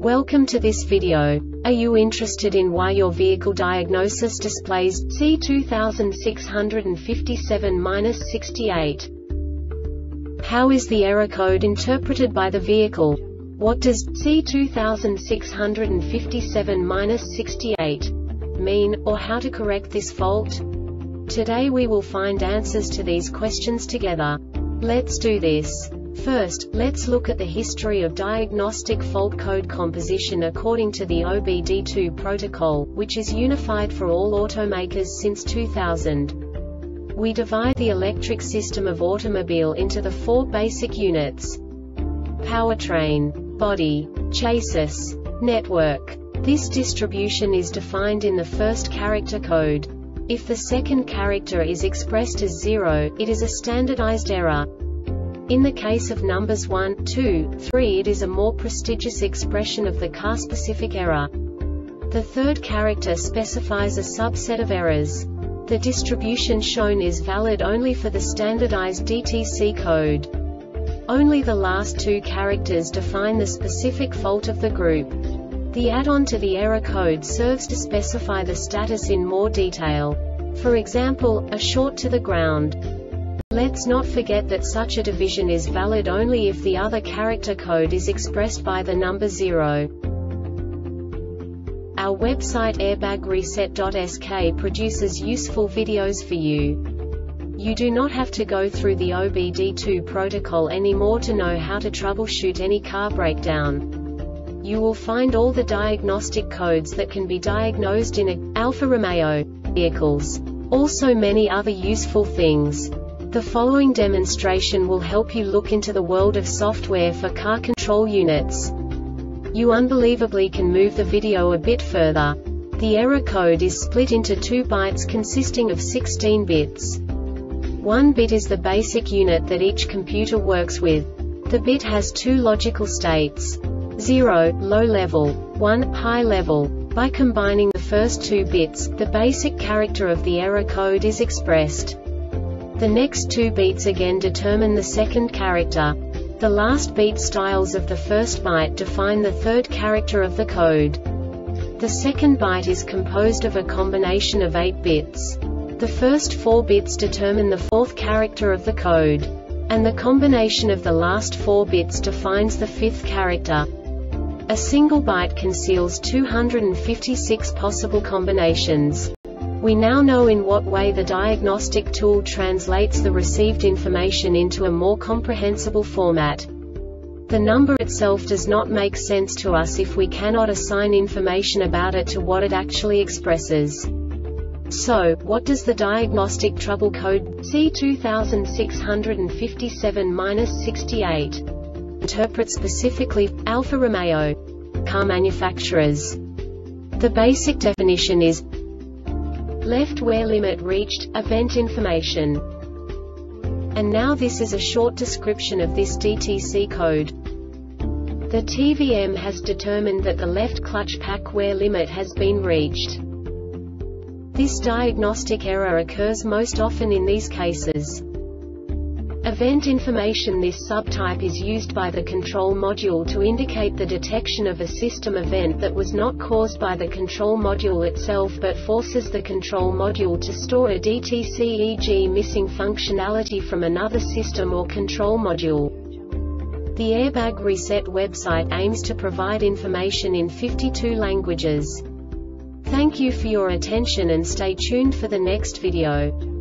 Welcome to this video. Are you interested in why your vehicle diagnosis displays C2657-68? How is the error code interpreted by the vehicle? What does C2657-68 mean, or how to correct this fault? Today we will find answers to these questions together. Let's do this. First, let's look at the history of diagnostic fault code composition according to the OBD2 protocol, which is unified for all automakers since 2000. We divide the electric system of automobile into the four basic units: powertrain, body, chassis, network. This distribution is defined in the first character code. If the second character is expressed as 0, it is a standardized error. In the case of numbers 1, 2, 3, it is a more prestigious expression of the car-specific error. The third character specifies a subset of errors. The distribution shown is valid only for the standardized DTC code. Only the last two characters define the specific fault of the group. The add-on to the error code serves to specify the status in more detail. For example, a short to the ground. Let's not forget that such a division is valid only if the other character code is expressed by the number 0. Our website airbagreset.sk produces useful videos for you. You do not have to go through the OBD2 protocol anymore to know how to troubleshoot any car breakdown. You will find all the diagnostic codes that can be diagnosed in Alfa Romeo vehicles. Also many other useful things. The following demonstration will help you look into the world of software for car control units. You unbelievably can move the video a bit further. The error code is split into 2 bytes consisting of 16 bits. 1 bit is the basic unit that each computer works with. The bit has 2 logical states: 0, low level, 1, high level. By combining the first 2 bits, the basic character of the error code is expressed. The next 2 beats again determine the second character. The last beat styles of the first byte define the third character of the code. The second byte is composed of a combination of 8 bits. The first 4 bits determine the fourth character of the code. And the combination of the last 4 bits defines the fifth character. A single byte conceals 256 possible combinations. We now know in what way the diagnostic tool translates the received information into a more comprehensible format. The number itself does not make sense to us if we cannot assign information about it to what it actually expresses. So, what does the diagnostic trouble code C2657-68 interpret specifically for Alfa Romeo car manufacturers? The basic definition is left wear limit reached, event information. And now this is a short description of this DTC code. The TVM has determined that the left clutch pack wear limit has been reached. This diagnostic error occurs most often in these cases. Event information. This subtype is used by the control module to indicate the detection of a system event that was not caused by the control module itself but forces the control module to store a DTC, e.g. missing functionality from another system or control module. The Airbag Reset website aims to provide information in 52 languages. Thank you for your attention and stay tuned for the next video.